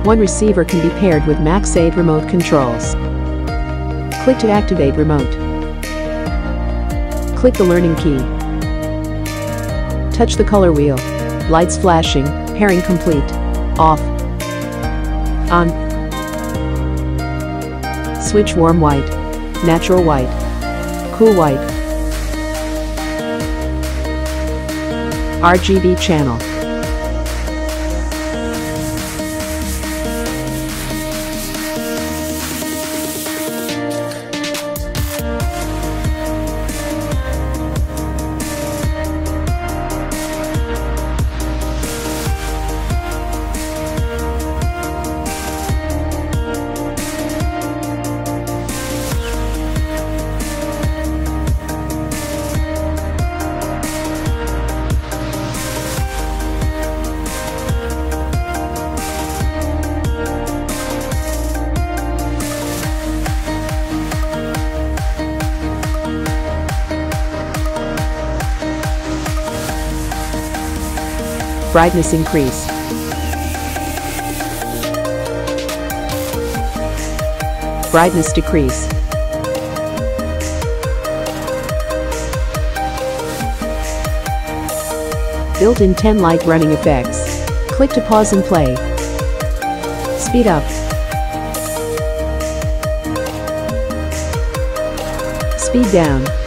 One receiver can be paired with max 8 remote controls. Click to activate remote. Click the learning key. Touch the color wheel. Lights flashing, pairing complete. Off. On. Switch warm white, natural white, cool white, RGB channel. Brightness increase. Brightness decrease. Built-in 10 light running effects. Click to pause and play. Speed up. Speed down.